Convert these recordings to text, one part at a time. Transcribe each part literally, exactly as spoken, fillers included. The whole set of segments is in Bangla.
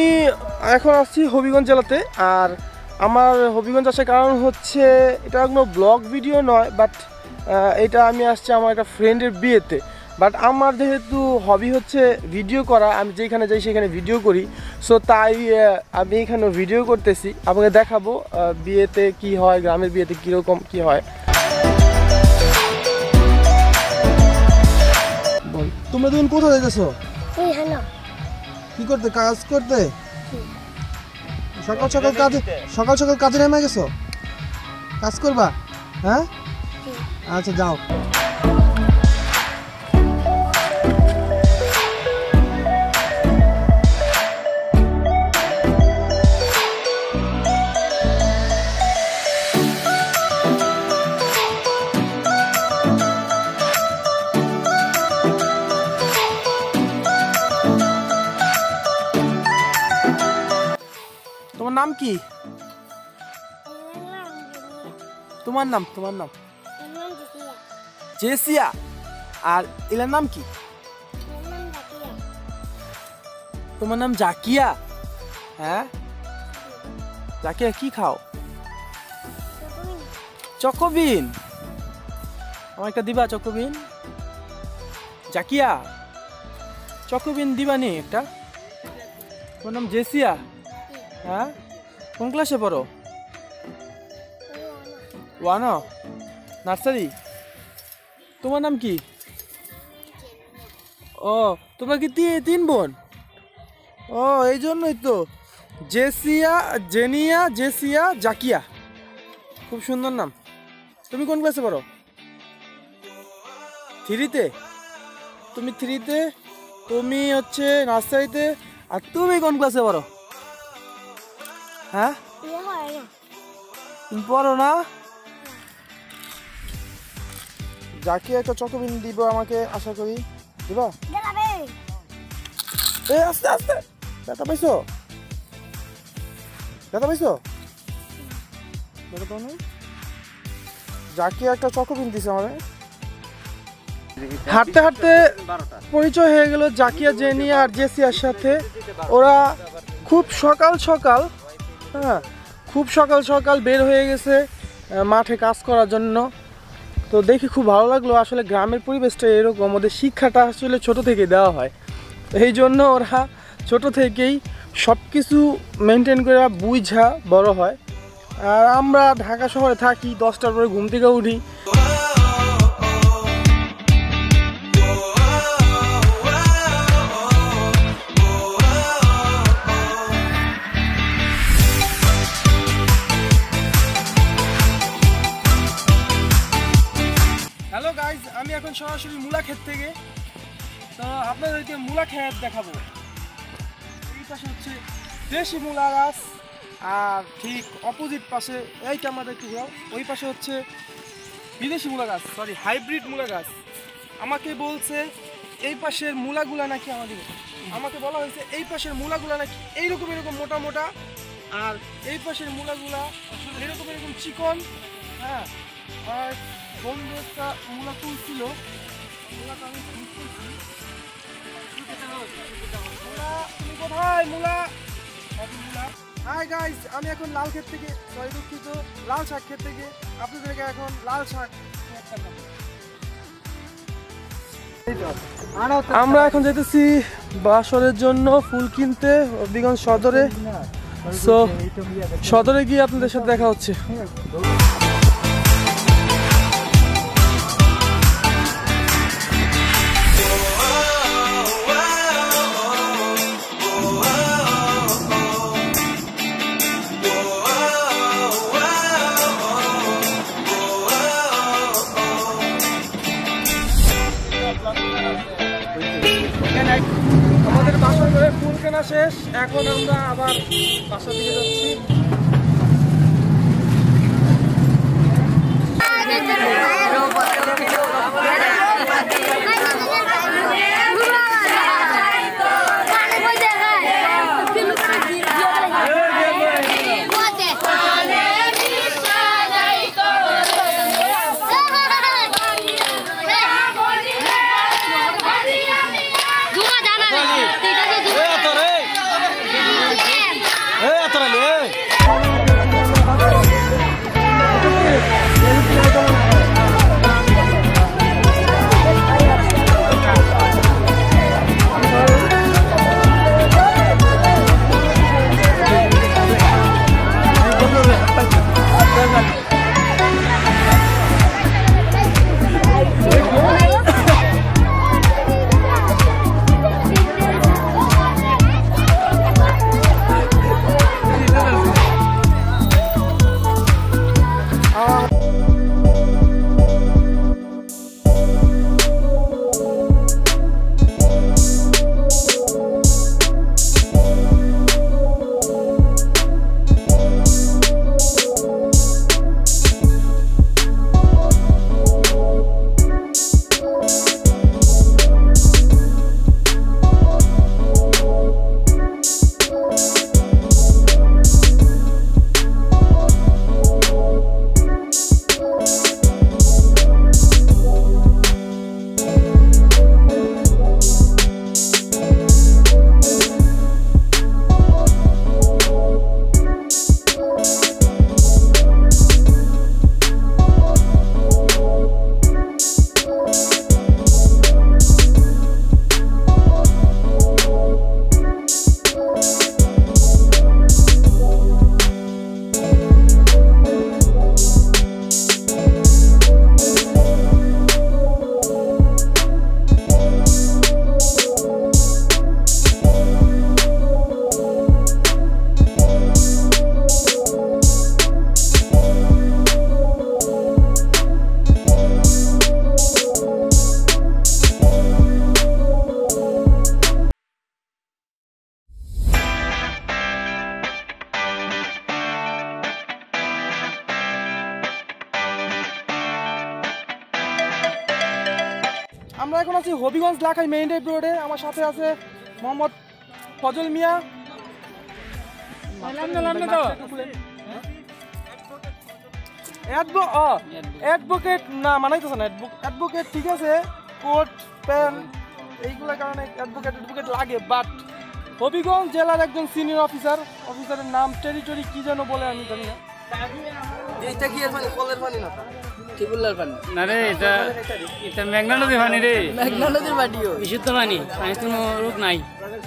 এখন আসছি হবিগঞ্জ জেলাতে। আর আমার হবিগঞ্জ আসার কারণ হচ্ছে এটা কোনো ব্লগ ভিডিও নয়, বাট এটা আমি আসছি আমার একটা ফ্রেন্ডের বিয়েতে। বাট আমার যেহেতু হবি হচ্ছে ভিডিও করা, আমি যেখানে যাই সেখানে ভিডিও করি, সো তাই আমি এখানে ভিডিও করতেছি, আপনাকে দেখাবো বিয়েতে কি হয়, গ্রামের বিয়েতে কীরকম কি হয়। বল, তোমরা দুজন কোথায় যাইতেছো? কি করতে? কাজ করতে? সকাল সকাল কাজে সকাল সকাল কাজে নেমে গেছো? কাজ করবা? হ্যাঁ, আচ্ছা যাও। তোমার নাম কি? তোমার নাম তোমার নাম জেসিয়া। আর এলার নাম কি? তোমার নাম জাকিয়া। হ্যাঁ, জাকিয়া কি খাও? চকোবিন। আমার একটা দিবা চকোবিন? জাকিয়া চকোবিন দিবা নি একটা? তোমার নাম জেসিয়া? হ্যাঁ, কোন ক্লাসে পড়ো? ওয়ানো, নার্সারি। তোমার নাম কি? ও, তোমরা কি তিন বোন? ও, এই জন্যই তো জেসিয়া, জেনিয়া, জেসিয়া, জাকিয়া। খুব সুন্দর নাম। তুমি কোন ক্লাসে পড়ো? থ্রিতে? তুমি থ্রিতে, তুমি হচ্ছে নার্সারিতে, আর তুমি কোন ক্লাসে পড়ো? হ্যাঁ, তুমি পড়ো না? যাকে একটা চকোবিন দিব আমাকে, আশা করি দিবা। এ আস্তে আস্তে, ব্যথা পাইছো? ব্যথা পাইছো? ব্যথা পাও না? যাকে একটা চকোবিন দিছে আমারে। হাঁটতে হাঁটতে পরিচয় হয়ে গেল জাকিয়া, জেনিয়া আর জেসিয়ার সাথে। ওরা খুব সকাল সকাল হ্যাঁ খুব সকাল সকাল বের হয়ে গেছে মাঠে কাজ করার জন্য। তো দেখি খুব ভালো লাগলো। আসলে গ্রামের পরিবেশটা এরকম, ওদের শিক্ষাটা আসলে ছোট থেকে দেওয়া হয়, এই জন্য ওরা ছোট থেকেই সব কিছু মেনটেন করে বুঝা বড় হয়। আর আমরা ঢাকা শহরে থাকি, দশটার পরে ঘুম থেকে উঠি। হ্যালো গাইজ, আমি এখন সরাসরি মূলা ক্ষেত থেকে। তো আপনাদেরকে মূলা ক্ষেত দেখাবো। এই পাশে হচ্ছে দেশি মূলা গাছ, আর ঠিক অপোজিট পাশে এই ক্যামেরা একটু ঘোরাও, ওই পাশে হচ্ছে বিদেশি মূলা গাছ, সরি হাইব্রিড মূলা গাছ। আমাকে বলছে এই পাশের মূলাগুলা নাকি আমাদের আমাকে বলা হয়েছে এই পাশের মূলাগুলা নাকি এইরকম এরকম মোটা মোটা, আর এই পাশের মূলাগুলা এরকম এরকম চিকন। হ্যাঁ, আর বন্ধু একটা মূলা তুলছিল, মূলাটা আমি তুলতেছি। তুমি কোথায় মূলা? মূলা। হাই গাইস, আমি এখন লাল ক্ষেত থেকে, সরি দুঃখিত, লাল শাক ক্ষেত থেকে আপনাদেরকে এখন লাল শাক। আমরা এখন যেতেছি বাসরের জন্য ফুল কিনতে হবিগঞ্জ সদরে। সো সদরে গিয়ে আপনাদের সাথে দেখা হচ্ছে। আমাদের বাসা করে ফুল কেনা শেষ, এখন আমরা আবার বাসার দিকে যাচ্ছি। আমরা এখন আছি হবিগঞ্জ লাখাই মেইন রোডে। আমার সাথে আছে মোহাম্মদ ফজল মিয়া। অ্যাডভোকেট না মানাইতেছে না, অ্যাডভোকেট ঠিক আছে, কোট প্যান এইগুলোর কারণে অ্যাডভোকেট অ্যাডভোকেট লাগে। বাট হবিগঞ্জ জেলার একজন সিনিয়র অফিসার, অফিসারের নাম টেরিটরি কি যেন বলে আমি জানি না। এইটা কি এর পানি? কলের পানি না, টিবুলার পানি না রে, এটা এটা মেঘনা নদীর পানি রে, মেঘনা নদীর পানিও বিশুদ্ধ পানি, পানি কোনো রোগ নাই।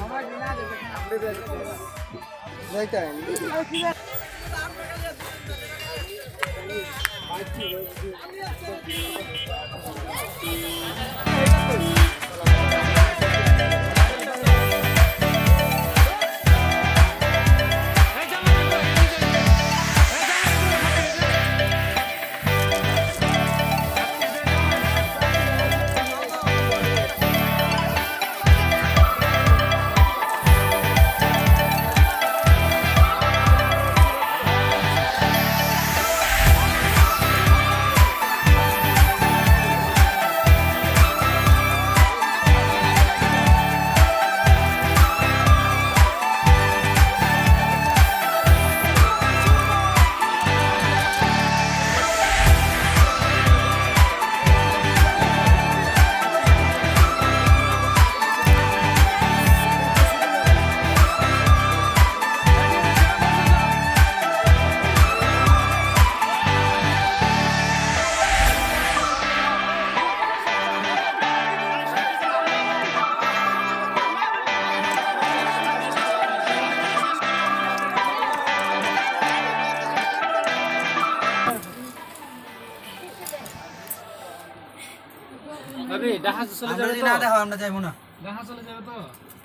ভাবি ডাহা চলে যাবে তো? না দেখো আমরা যাইবো না, ডাহা চলে যাবে তো?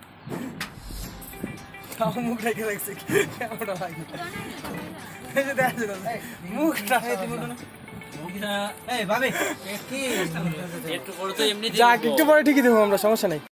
তাও মুখ রেখে রাখছে কেমনটা লাগে, এই যে দেখা যাচ্ছে মুখটা মুখটা। এই ভাবি কি একটু পরে তো এমনি যাক, একটু পরে ঠিকই দেবো আমরা, সমস্যা নাই।